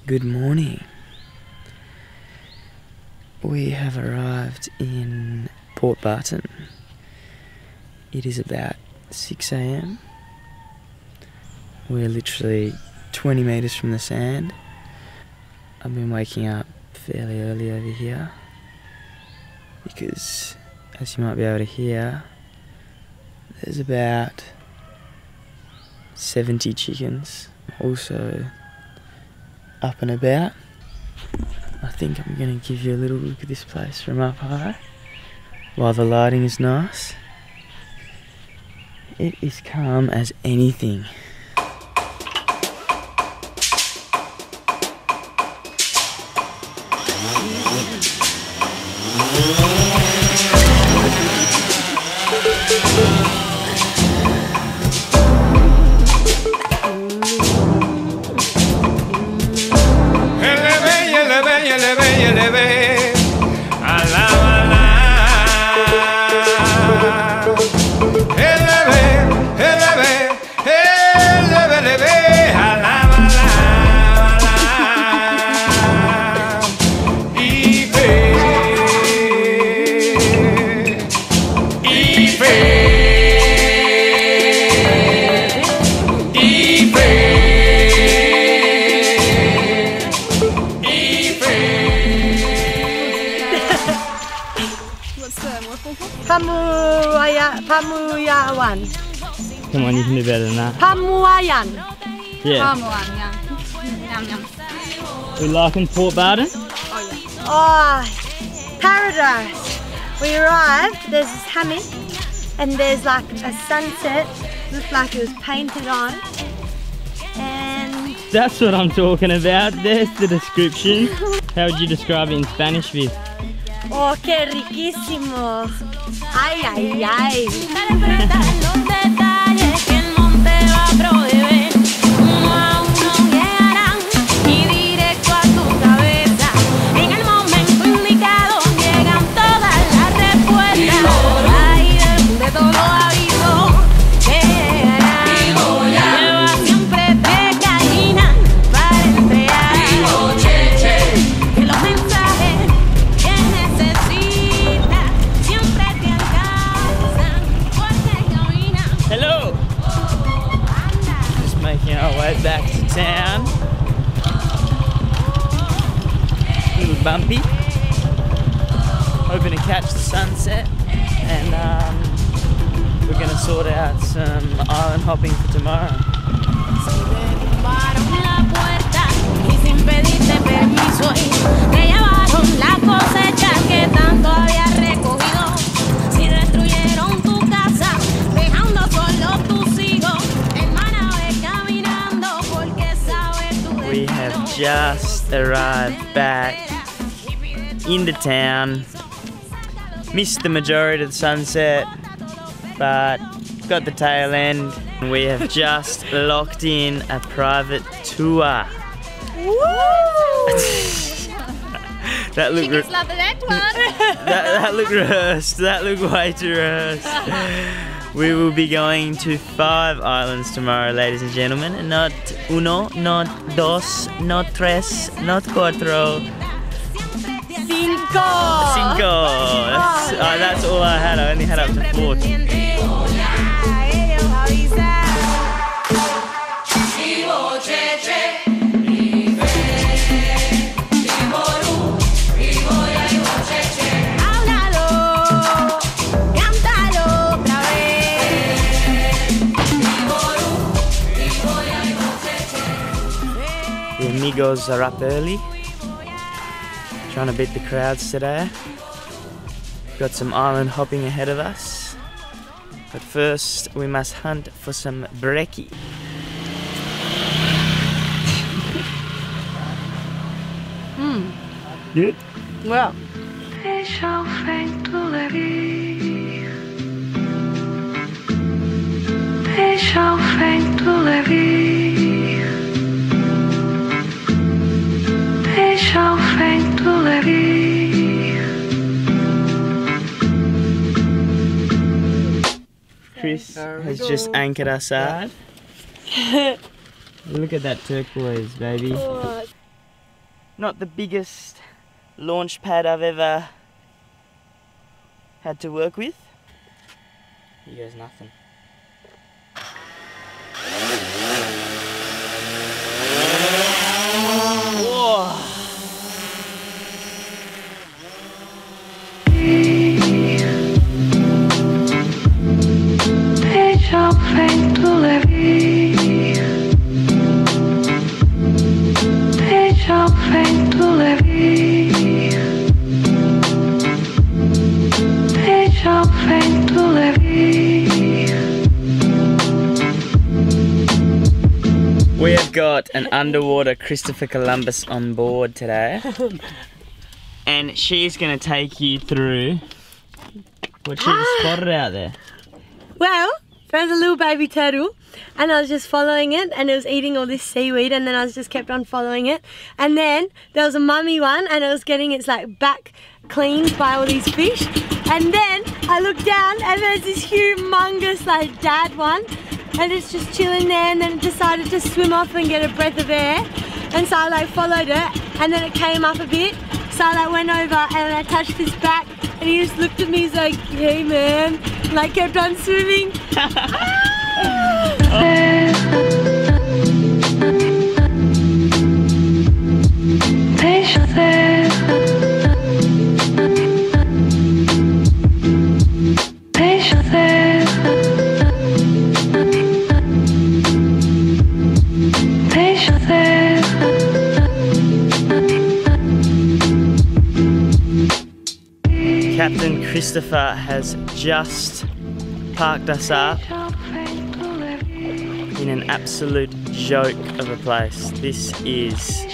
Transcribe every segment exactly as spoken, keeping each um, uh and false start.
Good morning. We have arrived in Port Barton. It is about six A M We're literally twenty metres from the sand. I've been waking up fairly early over here because, as you might be able to hear, there's about seventy chickens also up and about. I think I'm going to give you a little look at this place from up high while the lighting is nice. It is calm as anything. Pamuyawan. Come on, you can do better than that. Pamuayan. Yeah. Pamuayan, yeah. Yum, yum. We liking Port Barton? Oh, yeah. Oh, paradise. We arrived, there's this hammock, and there's like a sunset. Looked like it was painted on. And that's what I'm talking about. There's the description. How would you describe it in Spanish, Viv? Oh, qué riquísimo. Ay, ay, ay. Back to town. A little bumpy. Hoping to catch the sunset, and um, we're going to sort out some island hopping for tomorrow. We have just arrived back into town. Missed the majority of the sunset, but got the tail end. We have just locked in a private tour. Woo! That looked Chickens love the next one. that, that looked rehearsed. That looked way too rehearsed. We will be going to five islands tomorrow, ladies and gentlemen. Not uno, not dos, not tres, not cuatro. Cinco. Cinco. That's, uh, that's all I had. I only had up to four. The amigos are up early, trying to beat the crowds today. Got some island hopping ahead of us, but first we must hunt for some brekkie. Hmm. Good? Well. Chris has just anchored us out. Look at that turquoise, baby. not the biggest launch pad I've ever had to work with. Here goes nothing. Whoa. We have got an underwater Christopher Columbus on board today, and she's going to take you through what she spotted out there. Well, there's a little baby turtle, and I was just following it, and it was eating all this seaweed, and then I was just kept on following it, and then there was a mummy one, and it was getting its like back cleaned by all these fish, and then I looked down, and there's this humongous like dad one, and it's just chilling there, and then it decided to swim off and get a breath of air, and so I like followed it, and then it came up a bit, so I like went over and I touched his back, and he just looked at me, he's like, hey man, and I kept on swimming. Captain Christopher has just parked us up in an absolute joke of a place. This is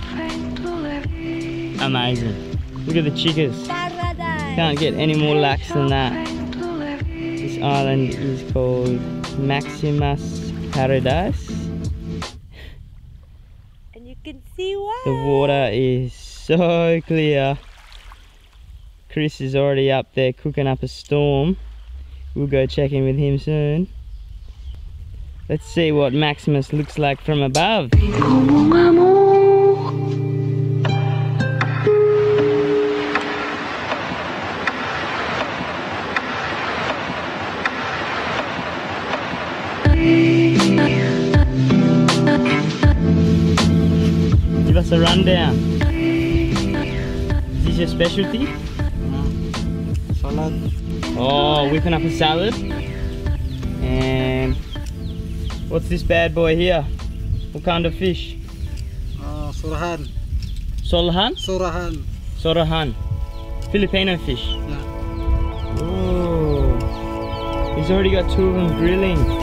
amazing. Look at the chickas. Can't get any more lax than that. This island is called Maximus Paradise. And you can see why. The water is so clear. Chris is already up there cooking up a storm. We'll go check in with him soon. Let's see what Maximus looks like from above. Give us a rundown. Is this your specialty? Salad. Oh, whipping up a salad. And what's this bad boy here? What kind of fish? Uh, surahan. Solhan? Surahan. Sorahan. Filipino fish. Yeah. Oh, he's already got two of them grilling.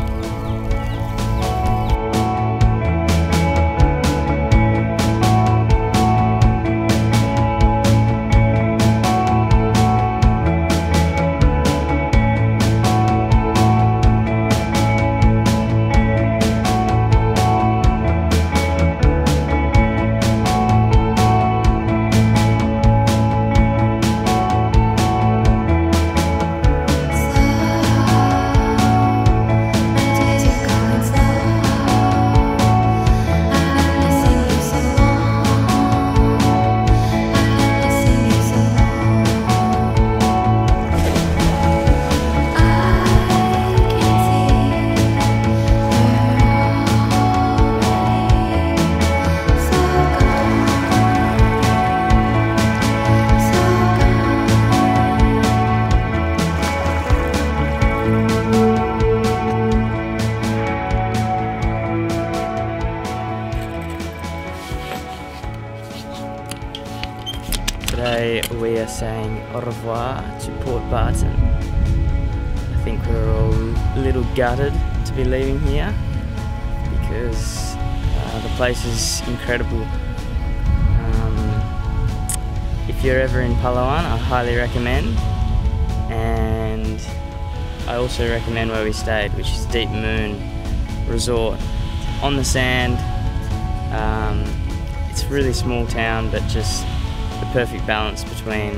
Today we are saying au revoir to Port Barton. I think we're all a little gutted to be leaving here because uh, the place is incredible. Um, if you're ever in Palawan, I highly recommend, and I also recommend where we stayed, which is Deep Moon Resort on the sand. Um, it's a really small town, but just the perfect balance between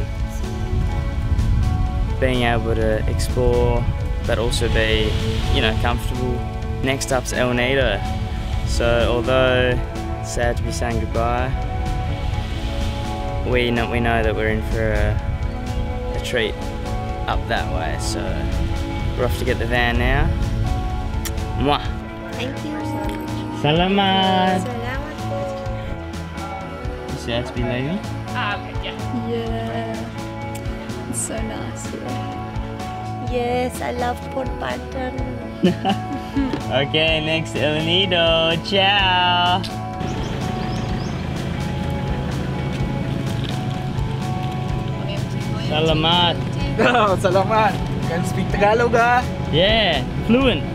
being able to explore but also be, you know, comfortable. Next up's El Nido. So although it's sad to be saying goodbye, we know we know that we're in for a, a treat up that way. So we're off to get the van now. Mwah. Thank you. Salamat. Salamat po. You see how to be leaving? Ah, okay, yeah. Yeah. It's so nice here. Yes, I love Port Barton. Okay, next El Nido. Ciao. Salamat. Salamat. Can speak Tagalog ah. Yeah, fluent.